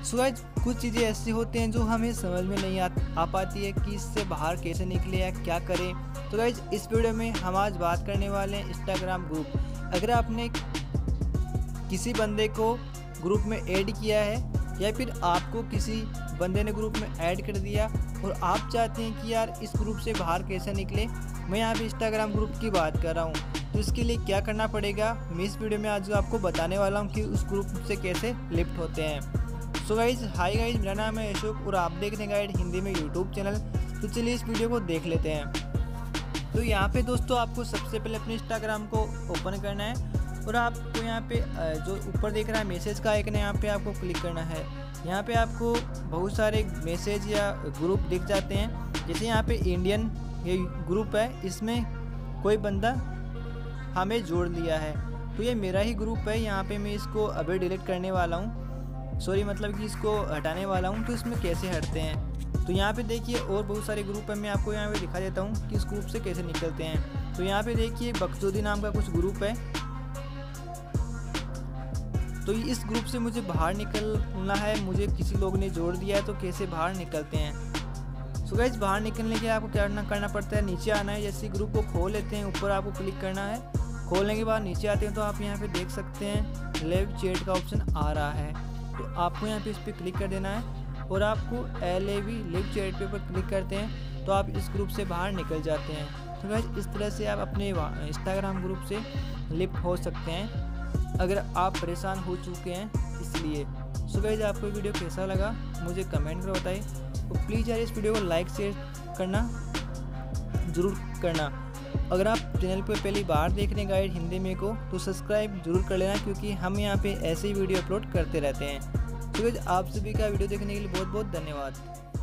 So guys कुछ चीज़ें ऐसी होती हैं जो हमें समझ में नहीं आ पाती है कि इससे बाहर कैसे निकले या क्या करें। तो गाइस इस वीडियो में हम आज बात करने वाले हैं इंस्टाग्राम ग्रुप। अगर आपने किसी बंदे को ग्रुप में ऐड किया है या फिर आपको किसी बंदे ने ग्रुप में ऐड कर दिया और आप चाहते हैं कि यार इस ग्रुप से बाहर कैसे निकले, मैं यहाँ पे इंस्टाग्राम ग्रुप की बात कर रहा हूँ, तो इसके लिए क्या करना पड़ेगा मैं इस वीडियो में आज आपको बताने वाला हूँ कि उस ग्रुप से कैसे लिफ्ट होते हैं। सो गाइज हाय गाइज, मेरा नाम है अशोक और आप देख रहे हैं गाइड हिंदी में यूट्यूब चैनल। तो चलिए इस वीडियो को देख लेते हैं। तो यहाँ पे दोस्तों आपको सबसे पहले अपने इंस्टाग्राम को ओपन करना है और आपको यहाँ पे जो ऊपर देख रहा है मैसेज का आइकन है, यहाँ पे आपको क्लिक करना है। यहाँ पे आपको बहुत सारे मैसेज या ग्रुप दिख जाते हैं। जैसे यहाँ पे इंडियन ये ग्रुप है, इसमें कोई बंदा हमें जोड़ लिया है, तो ये मेरा ही ग्रुप है। यहाँ पे मैं इसको अभी डिलीट करने वाला हूँ, सॉरी मतलब कि इसको हटाने वाला हूँ। तो इसमें कैसे हटते हैं, तो यहाँ पे देखिए और बहुत सारे ग्रुप है, मैं आपको यहाँ पे दिखा देता हूँ कि इस ग्रुप से कैसे निकलते हैं। तो यहाँ पे देखिए बकचोदी नाम का कुछ ग्रुप है, तो इस ग्रुप से मुझे बाहर निकलना है, मुझे किसी लोग ने जोड़ दिया है। तो कैसे बाहर निकलते हैं, सो गाइस बाहर निकलने के लिए आपको क्या करना पड़ता है, नीचे आना है। जैसे ग्रुप को खोल लेते हैं, ऊपर आपको क्लिक करना है। खोलने के बाद नीचे आते हैं तो आप यहाँ पे देख सकते हैं लाइव चैट का ऑप्शन आ रहा है, तो आपको यहाँ पे इस पर क्लिक कर देना है और आपको LAV लाइव चैट पे पर क्लिक करते हैं तो आप इस ग्रुप से बाहर निकल जाते हैं। तो गाइस इस तरह से आप अपने इंस्टाग्राम ग्रुप से लिफ्ट हो सकते हैं अगर आप परेशान हो चुके हैं इसलिए। सो गाइस आपको वीडियो कैसा लगा मुझे कमेंट कर बताइए, तो प्लीज़ यार इस वीडियो को लाइक शेयर करना ज़रूर करना। अगर आप चैनल पर पहली बार देख रहे हैं गाइड हिंदी में को, तो सब्सक्राइब जरूर कर लेना, क्योंकि हम यहाँ पे ऐसे ही वीडियो अपलोड करते रहते हैं। तो आप सभी का वीडियो देखने के लिए बहुत बहुत धन्यवाद।